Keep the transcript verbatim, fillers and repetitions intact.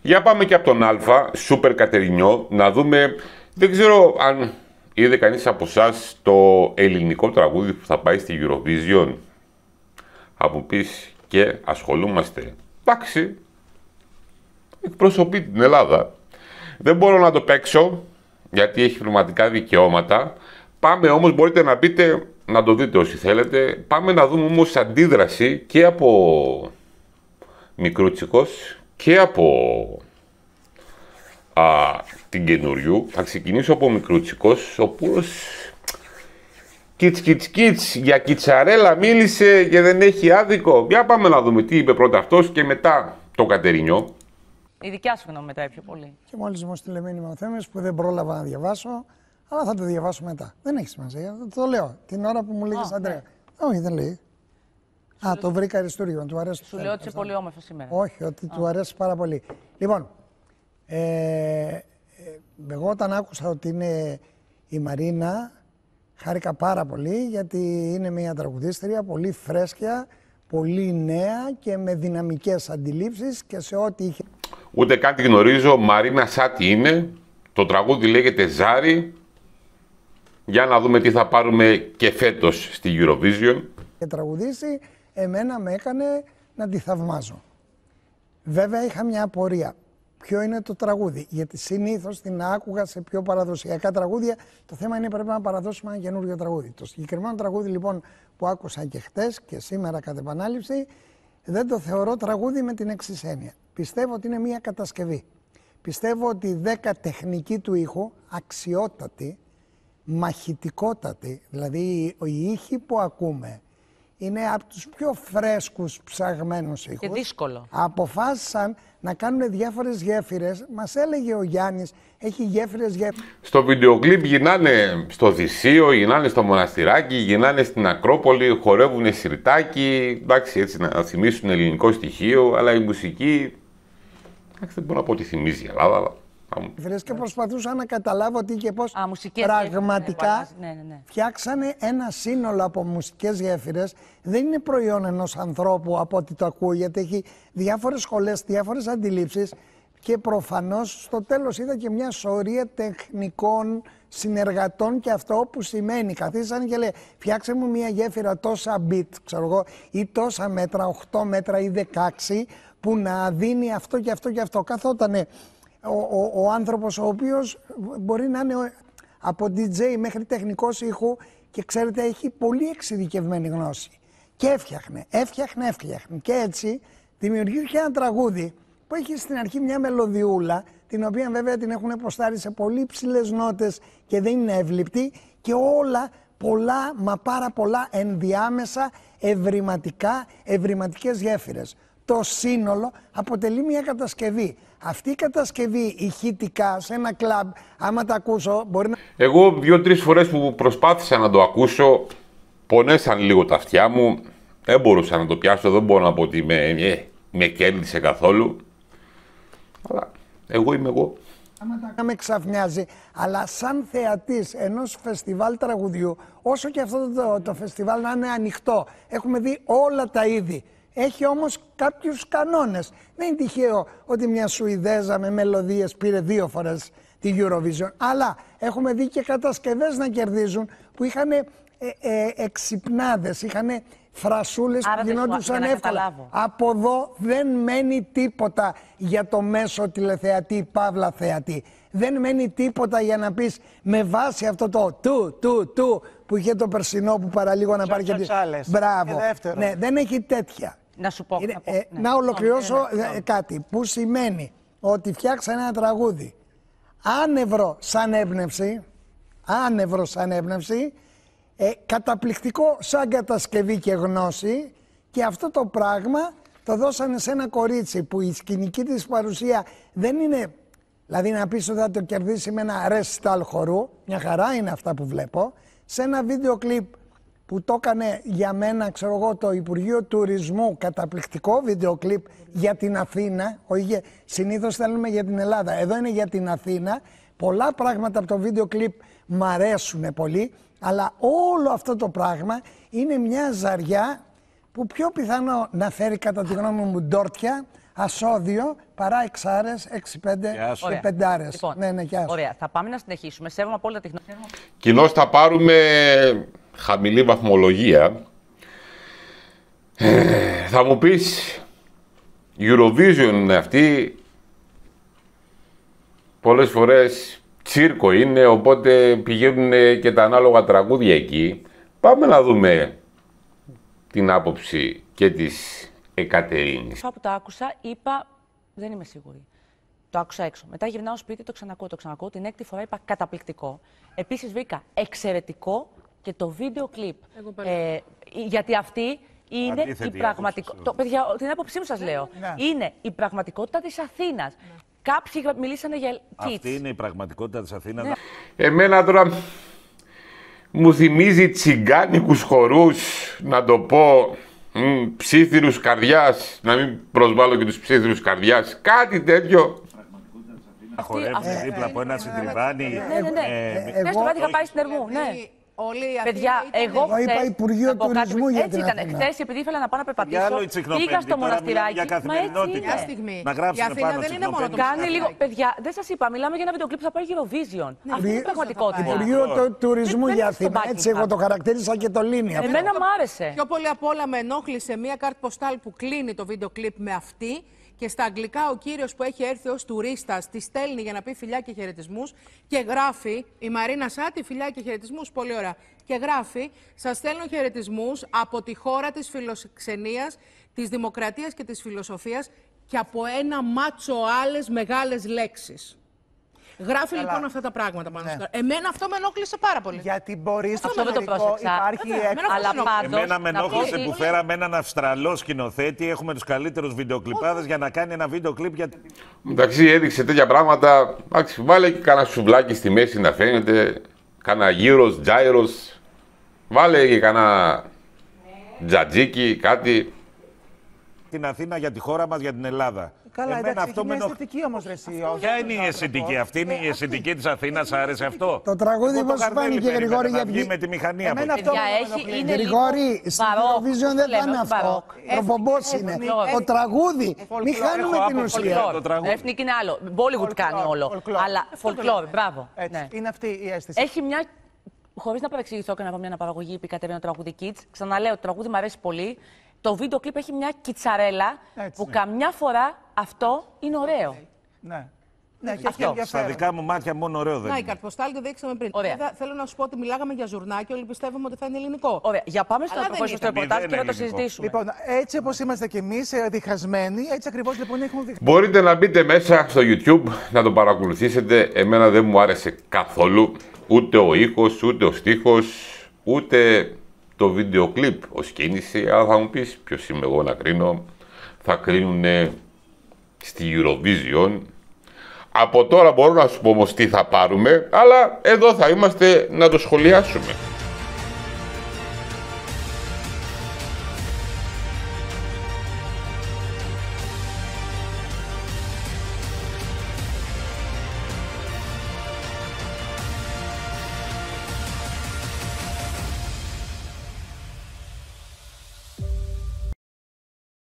Για πάμε και από τον Α, Σούπερ Κατερινιό, να δούμε. Δεν ξέρω αν είδε κανείς από εσάς το ελληνικό τραγούδι που θα πάει στη Eurovision. Από πεις και ασχολούμαστε. Εντάξει, εκπροσωπεί την Ελλάδα. Δεν μπορώ να το παίξω, γιατί έχει πνευματικά δικαιώματα. Πάμε όμως, μπορείτε να πείτε, να το δείτε όσοι θέλετε. Πάμε να δούμε όμως αντίδραση και από Μικρούτσικος και από α, την καινούριου. Θα ξεκινήσω από Μικρούτσικος, ο οποίος κιτς κιτς κιτς για κιτσαρέλα μίλησε και δεν έχει άδικο. Για πάμε να δούμε τι είπε πρώτα αυτός και μετά το Κατερινιό. Η δικιά σου γνώμη μετράει πιο πολύ. Και μόλις μου στείλε μήνυμα ο Θέμης που δεν πρόλαβα να διαβάσω, αλλά θα το διαβάσω μετά. Δεν έχει σημασία. Το λέω την ώρα που μου λέγεις, Αντρέα. Ναι. Όχι, δεν λέει. Σου Α, το βρήκα αριστούργημα. Του αρέσει. Σου λέω ότι είσαι πολύ όμορφο σήμερα. Όχι, ότι Α. του αρέσει πάρα πολύ. Λοιπόν, ε, ε, εγώ όταν άκουσα ότι είναι η Μαρίνα, χάρηκα πάρα πολύ γιατί είναι μια τραγουδίστρια πολύ φρέσκια, πολύ νέα και με δυναμικές αντιλήψεις και σε ό,τι είχε. Ούτε κάτι γνωρίζω, Μαρίνα Σάτι είναι, το τραγούδι λέγεται Ζάρι. Για να δούμε τι θα πάρουμε και φέτος στη Eurovision. Και τραγουδήσει, εμένα με έκανε να τη θαυμάζω. Βέβαια είχα μια απορία. Ποιο είναι το τραγούδι, γιατί συνήθως την άκουγα σε πιο παραδοσιακά τραγούδια. Το θέμα είναι πρέπει να παραδώσουμε ένα καινούριο τραγούδι. Το συγκεκριμένο τραγούδι λοιπόν που άκουσα και χτες και σήμερα κατ' επανάληψη, δεν το θεωρώ τραγούδι με την εξής έννοια. Πιστεύω ότι είναι μια κατασκευή. Πιστεύω ότι η δέκα τεχνική του ήχου, αξιότατη, μαχητικότατη, δηλαδή οι ήχοι που ακούμε, είναι από τους πιο φρέσκους ψαγμένους ήχους. Και δύσκολο. Αποφάσισαν να κάνουν διάφορες γέφυρες. Μας έλεγε ο Γιάννης, έχει γέφυρες γέφυρες. Στο βίντεο κλιπ γυρνάνε στο Θησίο, γυρνάνε στο Μοναστηράκι, γυρνάνε στην Ακρόπολη, χορεύουν σιρτάκι. Εντάξει, έτσι να θυμίσουν ελληνικό στοιχείο, αλλά η μουσική. Εντάξει, δεν μπορώ να πω ότι θυμίζει η Ελλάδα, αλλά. Και προσπαθούσα να καταλάβω τι και πώς Α, πραγματικά ναι, ναι, ναι. φτιάξανε ένα σύνολο από μουσικές γέφυρες. Δεν είναι προϊόν ενός ανθρώπου από ό,τι το ακούω, γιατί έχει διάφορες σχολές, διάφορες αντιλήψεις και προφανώς στο τέλος είδα και μια σωρία τεχνικών συνεργατών και αυτό που σημαίνει. Καθίσανε και λέει φτιάξε μου μια γέφυρα τόσα bit, ξέρω εγώ, ή τόσα μέτρα, οκτώ μέτρα ή δεκαέξι, που να δίνει αυτό και αυτό και αυτό. Καθότανε Ο, ο, ο άνθρωπος ο οποίος μπορεί να είναι από ντι τζέι μέχρι τεχνικός ήχου και ξέρετε έχει πολύ εξειδικευμένη γνώση. Και έφτιαχνε, έφτιαχνε, έφτιαχνε. Και έτσι δημιουργήθηκε ένα τραγούδι που έχει στην αρχή μια μελωδιούλα, την οποία βέβαια την έχουν ποστάρει σε πολύ ψηλές νότες και δεν είναι εύληπτη και όλα πολλά, μα πάρα πολλά ενδιάμεσα ευρηματικά, ευρηματικές γέφυρες. Το σύνολο αποτελεί μια κατασκευή. Αυτή η κατασκευή ηχητικά σε ένα κλαμπ, άμα τα ακούσω, μπορεί να... Εγώ δύο-τρεις φορές που προσπάθησα να το ακούσω, πονέσαν λίγο τα αυτιά μου. Δεν μπορούσα να το πιάσω, δεν μπορώ να πω ότι με, ε, με κέρδισε καθόλου. Αλλά εγώ είμαι εγώ. Άμα τα με ξαφνιάζει, αλλά σαν θεατής ενός φεστιβάλ τραγουδιού, όσο και αυτό το, το, το φεστιβάλ να είναι ανοιχτό, έχουμε δει όλα τα είδη. Έχει όμως κάποιους κανόνες. Δεν είναι τυχαίο ότι μια Σουηδέζα με μελωδίες πήρε δύο φορές τη Eurovision. Αλλά έχουμε δει και κατασκευές να κερδίζουν που είχαν ε, ε, εξυπνάδες, είχαν φρασούλες που γινόντουσαν εύκολα. Από εδώ δεν μένει τίποτα για το μέσο τηλεθεατή, παύλα θεατή. Δεν μένει τίποτα για να πεις με βάση αυτό το του, του, του που είχε το περσινό που παραλίγο να πάρει και τη... Μπράβο. Ναι, δεν έχει τέτοια. Να σου πω. Είναι, να, πω ε, ναι. να ολοκληρώσω ναι, ναι, ναι. κάτι που σημαίνει ότι φτιάξανε ένα τραγούδι άνευρο σαν έμπνευση, άνευρο σαν έμπνευση, ε, καταπληκτικό σαν κατασκευή και γνώση και αυτό το πράγμα το δώσανε σε ένα κορίτσι που η σκηνική της παρουσία δεν είναι, δηλαδή να πεις ότι θα το κερδίσει με ένα ρεστάλ χορού, μια χαρά είναι αυτά που βλέπω, σε ένα βίντεο κλιπ που το έκανε για μένα, ξέρω εγώ, το Υπουργείο Τουρισμού, καταπληκτικό βίντεο κλιπ για την Αθήνα, όχι, συνήθως θέλουμε για την Ελλάδα, εδώ είναι για την Αθήνα, πολλά πράγματα από το βίντεο κλιπ μ' αρέσουν πολύ, αλλά όλο αυτό το πράγμα είναι μια ζαριά που πιο πιθανό να φέρει κατά τη γνώμη μου ντόρτια ασώδιο παρά εξάρες, έξι πέντε και πεντάρες. Λοιπόν, ναι, ναι, ωραία, θα πάμε να συνεχίσουμε. Σέβομαι απόλυτα τη γνώμη. Κοινώς θα πάρουμε χαμηλή βαθμολογία. Ε, θα μου πεις, Eurovision είναι αυτή, πολλές φορές τσίρκο είναι, οπότε πηγαίνουν και τα ανάλογα τραγούδια εκεί. Πάμε να δούμε την άποψη και της Εκατερίνης. Αφού το άκουσα, είπα, δεν είμαι σίγουρη. Το άκουσα έξω. Μετά γυρνάω σπίτι, το ξανακούω, το ξανακούω. Την έκτη φορά είπα καταπληκτικό. Επίσης βρήκα εξαιρετικό και το βίντεο κλιπ. Ε, γιατί αυτή είναι Αντίθετη η πραγματικότητα. Παιδιά, την άποψή μου σας λέω. Ναι. Είναι η πραγματικότητα της Αθήνας. Ναι. Κάποιοι μιλήσανε για cheats. Αυτή είναι η πραγματικότητα της Αθήνας. Ναι. Εμένα τώρα μου θυμίζει τσιγκάνικους χορούς, να το πω, μ, ψήθυρους καρδιάς, να μην προσβάλλω και τους ψήθυρους καρδιάς, κάτι τέτοιο. Να χορεύει δίπλα από ένα συντριβάνι. Ναι, ναι, ναι. Χθες το βράδυ είχα πάει στην Ερμού, ναι. Παιδιά, εγώ Εγώ είπα Υπουργείο Τουρισμού για έτσι την ήταν. Αθήνα. Χθες, επειδή ήθελα να πάω να περπατήσω, τσιχνοπέμπτη, πήγα στο τώρα μοναστηράκι. μιλάμε για Μα έτσι καθημερινότητα. είναι. Να γράψουν Η Αθήνα πάνω δεν είναι μόνο το τσιχνοπέμπτη. Κάνει λίγο. Παιδιά, δεν σας είπα, μιλάμε για ένα βίντεο κλιπ που θα πάει Eurovision. Αυτή είναι η πραγματικότητα. Υπουργείο του Τουρισμού Δεν- για δεν Αθήνα. στο Έτσι, εγώ Buckingham. το χαρακτήρισα και το λύνει αυτό. Εμένα μου άρεσε. Πιο πολύ απ' όλα με ενόχλησε μία κάρτ ποστάλ που κλείνει το βίντεο κλιπ με αυτή. Και στα αγγλικά ο κύριος που έχει έρθει ως τουρίστας τη στέλνει για να πει φιλιά και χαιρετισμούς και γράφει, η Μαρίνα Σάτι, φιλιά και χαιρετισμούς, πολύ ωραία. Και γράφει, σας στέλνω χαιρετισμούς από τη χώρα της φιλοξενίας, της δημοκρατίας και της φιλοσοφίας και από ένα μάτσο άλλες μεγάλες λέξεις. Γράφει Καλά. λοιπόν αυτά τα πράγματα πάνω Ναι. στο. Εμένα αυτό με ενόχλησε πάρα πολύ. Γιατί μπορεί στο Αυτό δεν το εξωτερικό πρόσεξα. υπάρχει Βέβαια, έξω. εμένα Αλλά αυτό πάντως, Εμένα με να πω ενόχλησε ότι- που φέραμε έναν Αυστραλό σκηνοθέτη. Έχουμε τους καλύτερους βιντεοκλιπάδες για να κάνει ένα βίντεο κλιπ για. Εντάξει, έδειξε τέτοια πράγματα. Εντάξει, βάλε και κάνα σουβλάκι στη μέση να φαίνεται. Κάνα γύρος, τζάιρος. Βάλε και κάνα τζατζίκι, κάτι. Την Αθήνα για τη χώρα μας, για την Ελλάδα. Καλά, Εμένα εντάξει, αυτό έχει με μια ενοχλεί. αισθητική όμως ρε εσύ. όχι Ποια αυτός είναι η ο αισθητική, άνθρωπος. αυτή είναι η αισθητική της Αθήνας, άρεσε αυτό. Το τραγούδι Εγώ το πώς Καρδέλη φάνηκε, περίμενα Γρηγόρη, να γιατί- βγει με τη μηχανή από Εμένα εκεί. αυτό Παιδιά, με έχει, ενοχλεί. είναι Γρηγόρη, λίγο στην μπαρόκ, Eurovision πώς δεν το θα λέμε, είναι όχι αυτό. μπαρόκ. Προπομπός είναι. Εθνικό. Το τραγούδι. Μην χάνουμε Έχω την άποψη. ουσία. Το τραγούδι. Εθνική είναι άλλο. Bollywood κάνει Folklore, όλο. folklore. Αλλά folklore, μπράβο. Έτσι, Ναι. είναι αυτή η αίσθηση. Έχει μια. Χωρίς να παρεξηγηθώ και να πω μια αναπαραγωγή που κατέβαινε το τραγούδι Kids, ξαναλέω, το τραγούδι μου αρέσει πολύ. Το βίντεο κλιπ έχει μια κιτσαρέλα Έτσι, που ναι. καμιά φορά αυτό είναι ωραίο. Ναι. Ναι, και έχει Αυτό. Στα ενδιαφέρον. δικά μου μάτια μόνο ωραίο δεν Να, η είναι. καρτποστάλ το δείξαμε πριν. Ωραία. Βέβαια, θέλω να σου πω ότι μιλάγαμε για ζουρνάκι, όλοι πιστεύουμε ότι θα είναι ελληνικό. Ωραία, για πάμε στο Αλλά δεν προχωρήσουμε στο ήταν. ρεπορτάζ και να το Μηδέν ελληνικό. συζητήσουμε. Λοιπόν, έτσι όπως είμαστε κι εμείς, ε, διχασμένοι, έτσι ακριβώς λοιπόν έχουμε διχάσει. Μπορείτε να μπείτε μέσα στο YouTube να το παρακολουθήσετε. Εμένα δεν μου άρεσε καθόλου ούτε ο ήχος, ούτε ο στίχος, ούτε το βίντεο κλιπ ως κίνηση. Αλλά θα μου πεις ποιος είμαι εγώ να κρίνω. Θα κρίνουν στη Eurovision. Από τώρα μπορώ να σου πω όμως τι θα πάρουμε, αλλά εδώ θα είμαστε να το σχολιάσουμε.